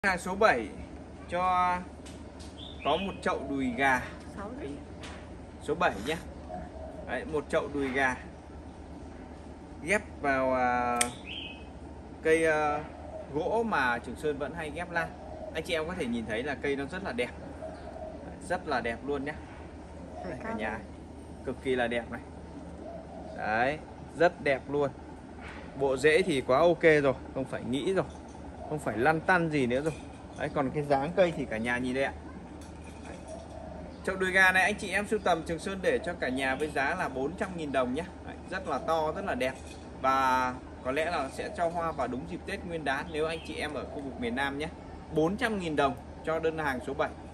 Hàng số 7 cho có một chậu đùi gà. Đấy, số 7 nhé. Đấy, một chậu đùi gà ghép vào cây gỗ mà Trường Sơn vẫn hay ghép lan. Anh chị em có thể nhìn thấy là cây nó rất là đẹp. Rất là đẹp luôn nhé. Đây, cả nhà cực kỳ là đẹp này. Đấy, rất đẹp luôn. Bộ rễ thì quá ok rồi, không phải nghĩ rồi, không phải lăn tăn gì nữa rồi. Đấy, còn cái dáng cây thì cả nhà nhìn đây ạ. Đấy. Chậu đùi gà này anh chị em sưu tầm Trường Sơn để cho cả nhà với giá là 400.000 đồng nhé. Đấy, rất là to, rất là đẹp. Và có lẽ là sẽ cho hoa vào đúng dịp Tết Nguyên đán nếu anh chị em ở khu vực miền Nam nhé. 400.000 đồng cho đơn hàng số 7.